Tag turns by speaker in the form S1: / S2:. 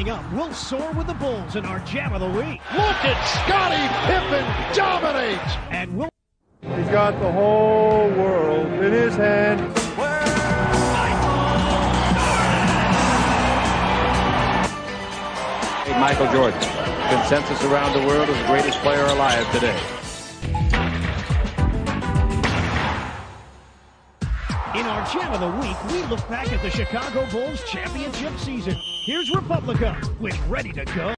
S1: Coming up, we'll soar with the Bulls in our Jam of the Week.
S2: Look at Scottie Pippen dominate!
S1: And we'll...
S3: He's got the whole world in his hand.
S4: Michael Jordan, consensus around the world as the greatest player alive today.
S1: In our Jam of the Week, we look back at the Chicago Bulls championship season. Here's Republica with Ready to Go.